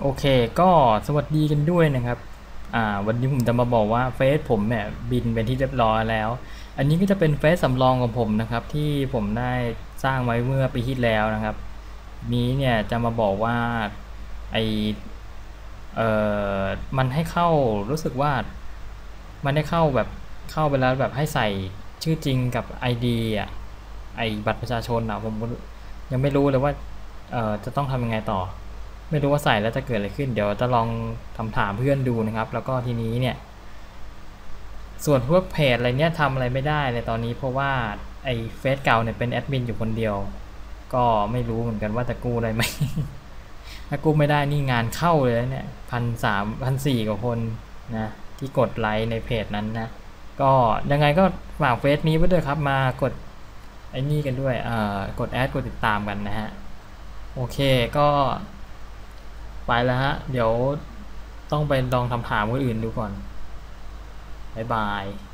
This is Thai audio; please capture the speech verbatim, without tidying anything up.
โอเคก็สวัสดีกันด้วยนะครับอ่าวันนี้ผมจะมาบอกว่าเฟซผมเนี่ยบินเป็นที่เรียบร้อยแล้วอันนี้ก็จะเป็นเฟซสำรองของผมนะครับที่ผมได้สร้างไว้เมื่อปีที่แล้วนะครับนี้เนี่ยจะมาบอกว่าไอเอ่อมันให้เข้ารู้สึกว่ามันได้เข้าแบบเข้าไปแล้วแบบให้ใส่ชื่อจริงกับ ไอ ดี อ่ะไอบัตรประชาชนอ่ะผมยังไม่รู้เลยว่าเอ่อจะต้องทำยังไงต่อ ไม่รู้ว่าใส่แล้วจะเกิดอะไรขึ้นเดี๋ยวจะลองทำถามเพื่อนดูนะครับแล้วก็ทีนี้เนี่ยส่วนพวกเพจอะไรเนี้ยทำอะไรไม่ได้เลยตอนนี้เพราะว่าไอ้เฟซเก่าเนี่ยเป็นแอดมินอยู่คนเดียวก็ไม่รู้เหมือนกันว่าจะกู้ได้ไหม ถ้ากู้ไม่ได้นี่งานเข้าเลยเนี่ยพันสามพันสี่กว่าคนนะที่กดไลค์ในเพจนั้นนะก็ยังไงก็ฝากเฟซนี้ไว้ด้วยครับมากดไอ้นี่กันด้วยเอ่อกดแอดกดติดตามกันนะฮะโอเคก็ไปแล้วฮะเดี๋ยวต้องไปลองทำถามคนอื่นดูก่อนบ๊ายบาย